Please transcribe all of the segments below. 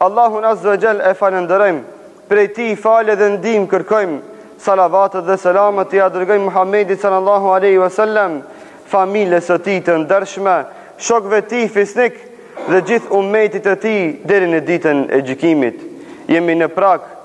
Allahun Azza wa Jall e falenderojmë, prej tij falë dhe ndihmë kërkojmë, salavatët dhe selamet ja dërgojmë Muhammedit sallallahu alaihi wasallam, familjes së tij të ndershme, shokëve të tij fisnik dhe gjithë ummetit të tij deri në ditën e gjykimit. Jemi në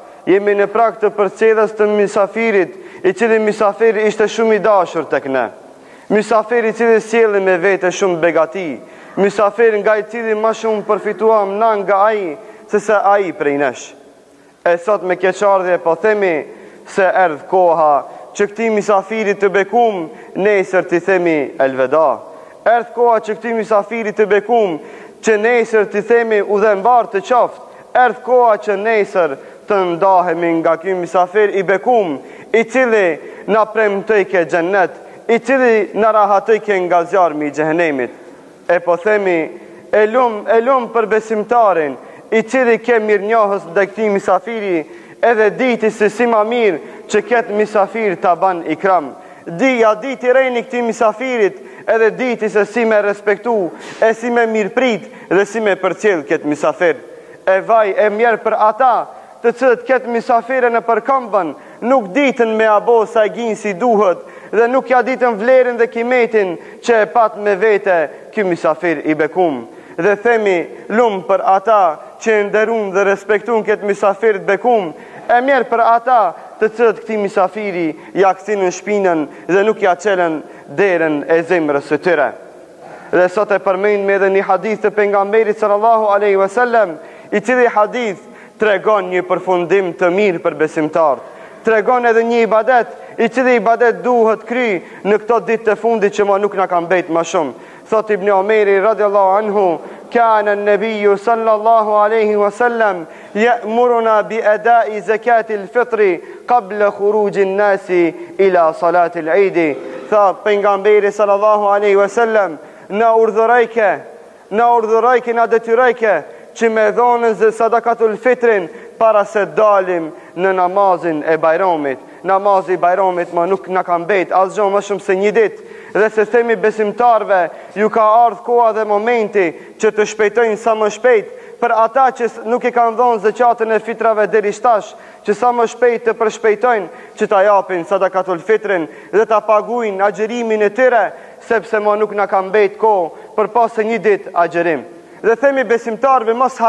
prag të përcjelljes të mysafirit, i cili mysafir ishte shumë i dashur tek ne. Mysafir i cili sjellë me vete shumë begati, mysafir nga i cili më shumë përfituam na nga ai se sa ai prej nesh. E sot me keqardhje po themi se erdh koha që këtij mysafirit të bekum nesër t'i themi elveda. Erdh koha që këtij mysafirit të bekum që nesër t'i themi udhëmbar të qoftë. Erdh koha që nesër të ndahemi nga ky mysafir i bekum, i cili na premtoi ke xhennet, i cili na rahatoi ke nga zjarmi i xhehenemit. E po themi e lum për besimtarin, i cili ke mirënjohës ndaj këtij mysafiri, edhe diti se si ma mirë që ketë mysafir ta ban ikram. Diti rejni këtij mysafirit, edhe diti se si me respektu, e si me mirëprit dhe si me përcjell këtë mysafir. E vaj e mjerë për ata të cilët këtë mysafire në përkëmbën, nuk ditën me abo sa e ginë si duhet, dhe nuk ja ditën vlerin dhe kimetin që e pat me vete ky mysafir i bekum. Dhe themi lumë për ata që e nderun dhe respektun këtë mysafir të bekum, e mjerë për ata të cilët këti mysafiri ja këthin në shpinën dhe nuk ja qelen derën e zemrës së tyre. Dhe sot e përmend me edhe një hadith të pejgamberit sallallahu alaihi wasallam, i cili hadith tregon një përfundim të mirë për besimtarët. Tregon edhe një ibadet, i cili ibadet duhet kry në këto ditë të fundit që ma nuk na kanë mbet më shumë. Thot Ibn Omeri radiallahu anhu, kana an-nabiyyu sallallahu alaihi wasallam ya'muruna bi ada'i zakatil fitri qabla khurujin nasi ila salatil Eid. Thot pejgamberi sallallahu alaihi wasallam na urdhërojke, na detyrojke që me dhonën zë sadakatul fitrin para se dalim në namazin e bajramit. Namazi i bajramit ma nuk na kanë mbet asgjë më shumë se një ditë. Dhe se themi besimtarve, ju ka ardhur koha dhe momenti që të shpejtojnë sa më shpejt, për ata që nuk i kanë dhënë zakatën e fitrave deri shtash, që sa më shpejt të përshpejtojnë që ta japin sadakatul fitrin dhe ta paguajnë agjërimin e tyre, sepse ma nuk na kanë mbet kohë për pas se një ditë agjërim. Dhe themi besimtarve mos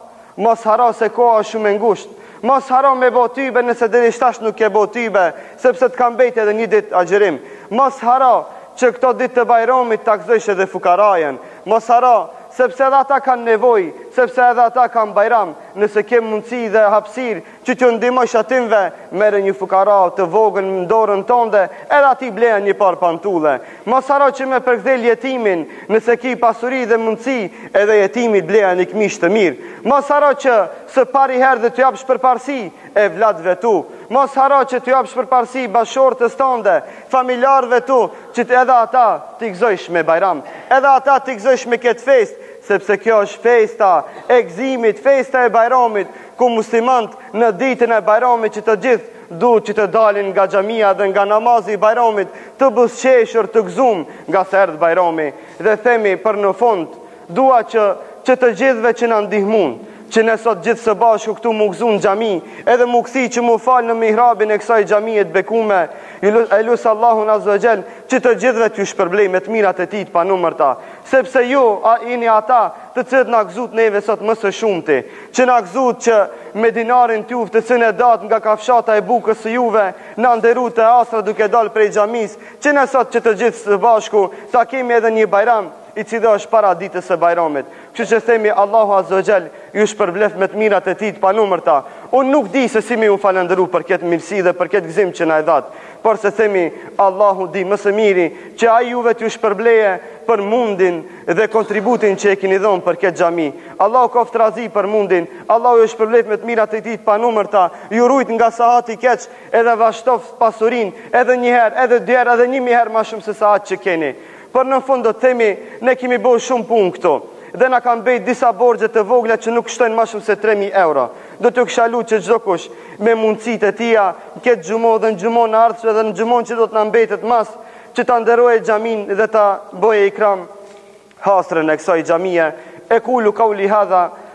haro se koha është shumë e ngushtë. Mos haro me bo tybe nëse deri shtash nuk ke bo tybe, sepse të kanë mbet edhe një ditë agjërim. Mos haro që këto ditë të bajramit ta gëzojsh edhe fukarajen. Mos haro sepse edhe ata kanë nevojë, sepse edhe ata kanë bajram. Nëse ke mundësi dhe hapësirë që t'ju ndihmosh atinve, merre një fukara të vogël në dorën tënde, edhe ati bleja një par pantulle. Mos haro që me përkthel jetimin, nëse ki pasuri dhe mundësi, edhe jetimit bleja një këmish të mirë. Mos haro që së pari herë dhe t'ju japësh përparësi e vladëve tu. Mos haro që t'ju japësh përparësi bashortës tënde, familjarëve tu, që edhe ata t'i gëzojsh me bajram, edhe ata t'i gëzojsh me këtë fest, sepse kjo është festa e gëzimit, festa e bajramit, ku muslimant në ditën e bajramit që të gjithë duhet që të dalin nga xhamia dhe nga namazi i bajramit, të buzëqeshur, të gëzum nga se erdh bajrami. Dhe themi për në fund, dua që të gjithëve që na ndihmun, që ne sot gjithë së bashku këtu mu gëzu në xhami, edhe mu këthi që mu falë në mihrabin e kësaj xhamie të bekume, e lusë Allahun Azza wa Jall që të gjithëve t'ju shpërblej me të mirat e tij të panumërta, sepse ju jeni ata të cilët na gëzut neve sot më së shumti, që na gëzut që me dinarin t'juve të cilën e dat nga kafshata e bukës së juve, na nderu të asra duke dalë prej xhamis, që ne sot që të gjithë së bashku ta kemi edhe një bajram i cili është para ditës së bajramit. Kështu që themi Allahu Azza wa Jall ju shpërblef me të mirat e tij të panumërta. Unë nuk di se si mi u falëndëru për këtë mirësi dhe për këtë gëzim që na e dhat, por se themi Allahu di më së miri që ai juve t'ju shpërbleje për mundin dhe kontributin që e keni dhënë për këtë xhami. Allahu qoft razi për mundin, Allahu ju shpërblef me të mirat e tij të panumërta, ju rujt nga sahati keq, edhe vazhdoft pasurinë, edhe një herë, edhe dy herë, edhe 1000 herë më shumë se sa atë që keni. Por në fund do të themi, ne kemi bërë shumë punë këto, dhe na kanë bejt disa borxhe të vogla që nuk shtojnë më shumë se 3000 euro. Do t'ju kisha lutur që çdo kush me mundësitë e tia, këtë xhumo dhe në xhumon e ardhshme dhe në xhumon që do të na mbetet mas, që ta nderojë xhamin dhe ta bëjë ikram hasrën e kësaj xhamie. E kulu qauli hadha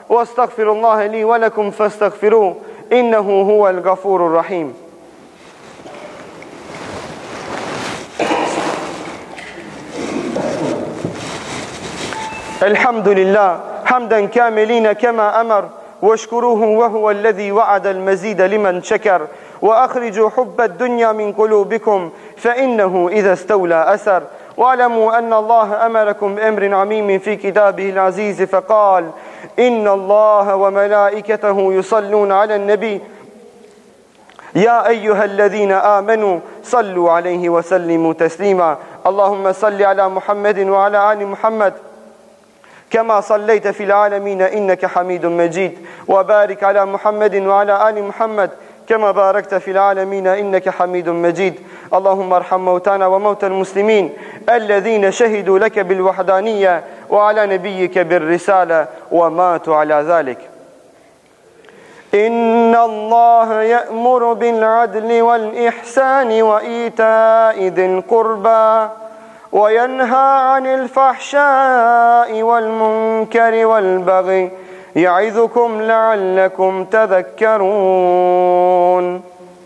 واستغفر الله لي ولكم فاستغفروه إنه هو الغفور الرحيم. الحمد لله حمدا كاملين كما أمر، واشكروه وهو الذي وعد المزيد لمن شكر. وأخرجوا حب الدنيا من قلوبكم فإنه إذا استولى أسر. واعلموا أن الله أمركم بأمر عميم في كتابه العزيز فقال: إن الله وملائكته يصلون على النبي يا أيها الذين آمنوا صلوا عليه وسلموا تسليما. اللهم صل على محمد وعلى آل محمد كما صليت في العالمين إنك حميد مجيد، وبارك على محمد وعلى آل محمد كما باركت في العالمين إنك حميد مجيد. اللهم ارحم موتانا وموتى المسلمين الذين شهدوا لك بالوحدانية وعلى نبيك بالرسالة وماتوا على ذلك. إن الله يأمر بالعدل والإحسان وإيتاء ذي القربى وينهى عن الفحشاء والمنكر والبغي يعظكم لعلكم تذكرون.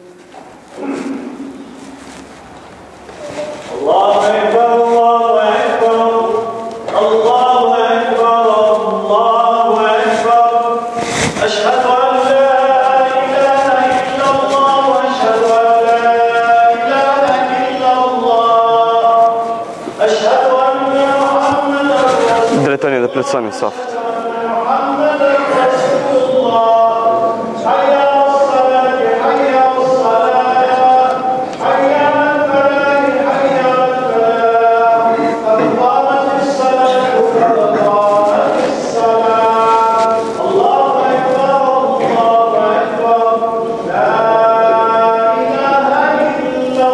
الله أكبر الله أكبر الله أكبر الله أكبر. أشهد أن لا إله إلا الله وأشهد أن لا إله إلا الله. أشهد أن محمدا رسول الله. محمدا رسول الله. حي على الصلاة حي على الصلاة حي على الفلاح حي على الفلاح. قد قامت الصلاة قد قامت الصلاة. الله أكبر الله أكبر لا إله إلا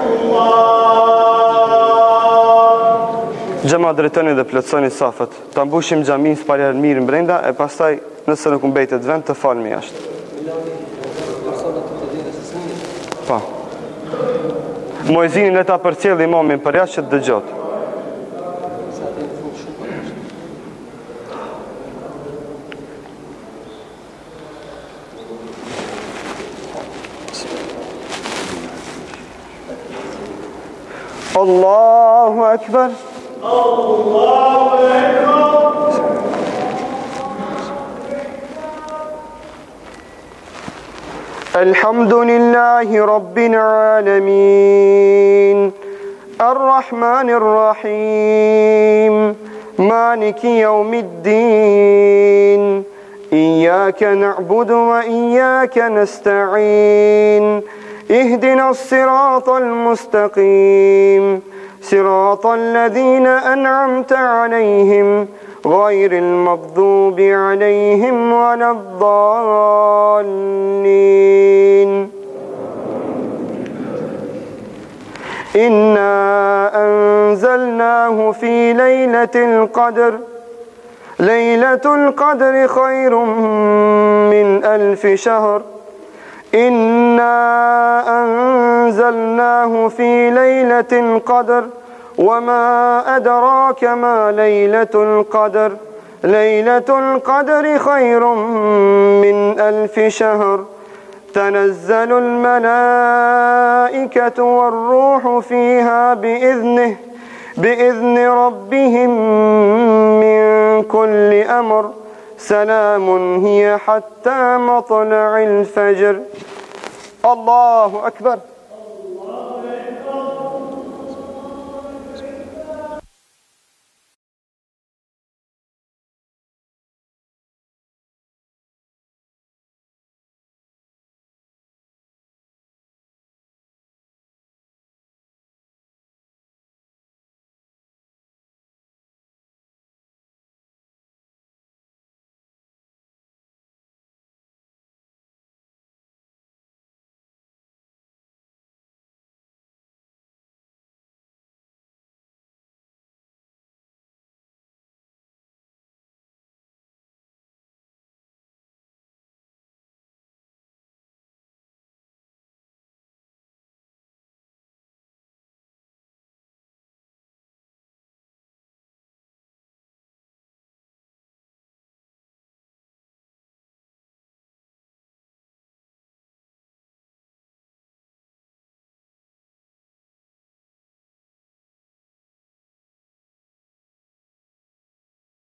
الله. Gjema drejtoni dhe plotësoni safët. Ta mbushim xhamin së pari mirë brenda e pastaj nëse nuk mbetet vend të falmi jashtë. Po. Muezinin le ta përcjell imamin për jashtë që të dëgjot. Allahu Akbar. الله أكبر. الحمد لله رب العالمين الرحمن الرحيم مالك يوم الدين إياك نعبد وإياك نستعين اهدنا الصراط المستقيم صراط الذين أنعمت عليهم غير المغضوب عليهم ولا الضالين. إنا أنزلناه في ليلة القدر ليلة القدر خير من 1000 شهر. إنا أنزلناه في ليلة القدر وما أدراك ما ليلة القدر ليلة القدر خير من 1000 شهر. تنزل الملائكة والروح فيها بإذن ربهم من كل أمر سلام هي حتى مطلع الفجر. الله أكبر.